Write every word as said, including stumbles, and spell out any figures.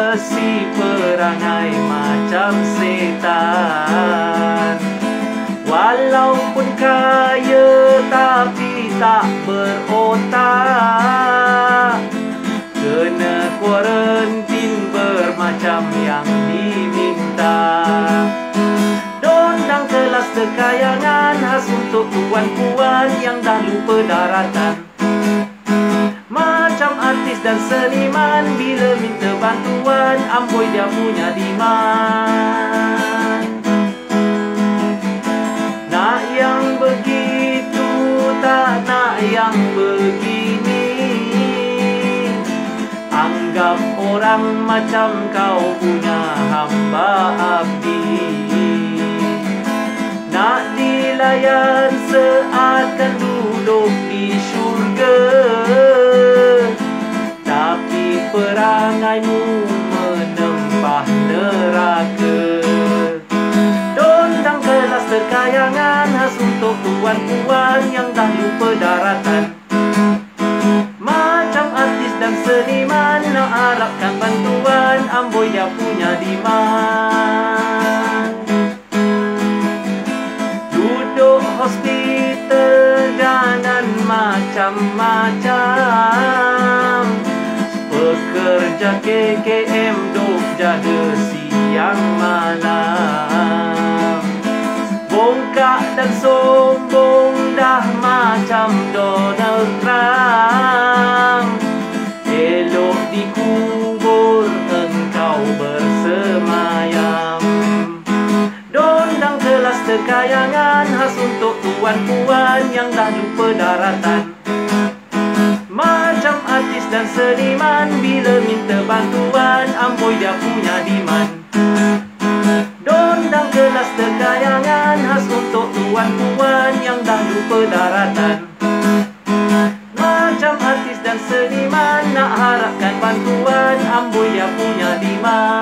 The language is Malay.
besi perangai macam setan. Walaupun kaya tapi tak berotak, kena kuarantin bermacam yang diminta. Dondang Kluster Kayangan khas untuk tuan-puan yang dah lupa daratan. Macam artis dan seniman, bila minta bantuan amboi dia punya demand. Nak yang begitu, tak nak yang begini. Anggap orang macam kau punya hamba abdi. Nak dilayan seakan duduk di syurga, tapi perangaimu menempah neraka. Dondang Kluster Kayangan khas untuk tuan-puan yang dah lupa daratan. Macam artis dan seniman, nak harapkan bantuan amboi dia punya demand. Duduk hospital jangan macam-macam. Pekerja K K M duk jaga siang malam. Bongkak dan sombong dah macam Donald Trump. Elok dikubur engkau bersemayam. Dondang Kluster Kayangan khas untuk tuan-puan yang dah lupa daratan. Macam artis dan seniman, bila minta bantuan amboi dia punya demand. Dondang Kluster Kayangan khas untuk tuan-puan yang dah lupa daratan. Macam artis dan seniman, nak harapkan bantuan amboi dia punya demand.